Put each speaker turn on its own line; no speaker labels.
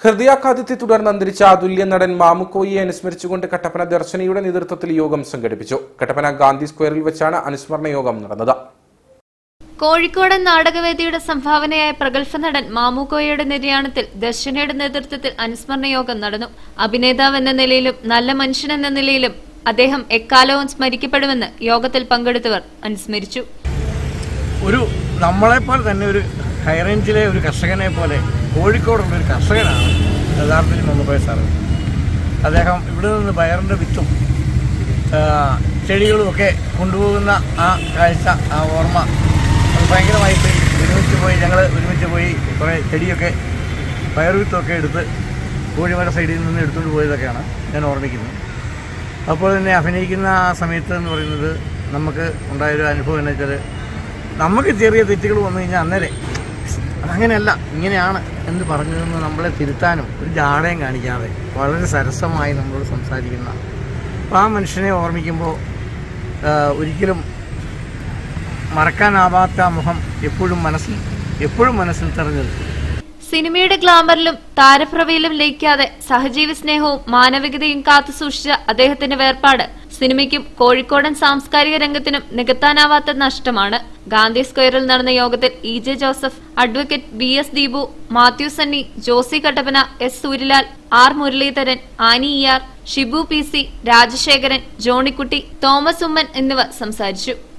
ഹൃദയാഘാതത്തെ തുടർന്ന് അന്തരിച്ച അതുല്യ നടൻ മാമുക്കോയെ അനുസ്മരിച്ചുകൊണ്ട് കട്ടപ്പന ദർശനയുടെ നേതൃത്വത്തിൽ യോഗം സംഘടിപ്പിച്ചു. കട്ടപ്പന ഗാന്ധി സ്ക്വയറിൽ വെച്ചാണ് അനുസ്മരണ യോഗം നടന്നത്.
കോഴിക്കോട് നാടകവേദിയുടെ സംഭാവനയായ പ്രഗത്ഭ നടൻ മാമുക്കോയുടെ നിര്യാണത്തിൽ ദർശനയുടെ നേതൃത്വത്തിൽ അനുസ്മരണ യോഗം നടന്നു. അഭിനേതാവ് എന്ന നിലയിലും നല്ല മനുഷ്യൻ എന്ന നിലയിലും അദ്ദേഹം എക്കാലവും സ്മരിക്കപ്പെടുമെന്ന് യോഗത്തിൽ പങ്കെടുത്തവർ അനുസ്മരിച്ചു.
നമ്മളെപ്പോലെ തന്നെ ഒരു ഹൈറേഞ്ചിലെ ഒരു കർഷകനെ പോലെ കോഴിക്കോടുള്ള ഒരു കർഷകനാണ് യഥാർത്ഥത്തിൽ മാമുക്കോയ സാറ്. അദ്ദേഹം ഇവിടെ നിന്ന് പയറിൻ്റെ വിത്തും ചെടികളുമൊക്കെ കൊണ്ടുപോകുന്ന ആ കാഴ്ച, ആ ഓർമ്മ ഭയങ്കരമായിട്ട് ഞങ്ങൾ ഒരുമിച്ച് പോയി കുറേ ചെടിയൊക്കെ പയർ വിത്തൊക്കെ എടുത്ത് കോഴിമല സൈഡിൽ നിന്ന് എടുത്തുകൊണ്ട് പോയതൊക്കെയാണ് ഞാൻ ഓർമ്മിക്കുന്നത്. അപ്പോൾ തന്നെ അഭിനയിക്കുന്ന ആ സമയത്ത് എന്ന് പറയുന്നത് നമുക്ക് ഉണ്ടായൊരു അനുഭവം എന്ന് വെച്ചാൽ, നമുക്ക് ചെറിയ തെറ്റുകൾ വന്നു കഴിഞ്ഞാൽ അന്നേരം അതങ്ങനെയല്ല, ഇങ്ങനെയാണ് എന്ന് പറഞ്ഞതെന്ന് നമ്മളെ തിരുത്താനും ഒരു ജാടയും കാണിക്കാതെ വളരെ സരസമായി നമ്മളോട് സംസാരിക്കുന്ന അപ്പോൾ ആ മനുഷ്യനെ ഓർമ്മിക്കുമ്പോൾ ഒരിക്കലും മറക്കാനാവാത്ത മുഖം എപ്പോഴും മനസ്സിൽ തെരഞ്ഞു നിൽക്കും.
സിനിമയുടെ ഗ്ലാമറിലും താരപ്രഭയിലും ലയിക്കാതെ സഹജീവി സ്നേഹവും മാനവികതയും കാത്തുസൂക്ഷിച്ച അദ്ദേഹത്തിന്റെ വേർപാട് സിനിമയ്ക്കും കോഴിക്കോടൻ സാംസ്കാരിക രംഗത്തിനും നികത്താനാവാത്ത നഷ്ടമാണ്. ഗാന്ധി സ്ക്വയറിൽ നടന്ന യോഗത്തിൽ EJ Joseph, advocate BS Deepu, Mathew Sunny, Josy Kattappana, S Suryalal, R Muraleedharan, Annie ER, Shibu PC, Rajasekharan, Johnykutty, Thomas Oommen എന്നിവർ സംസാരിച്ചു.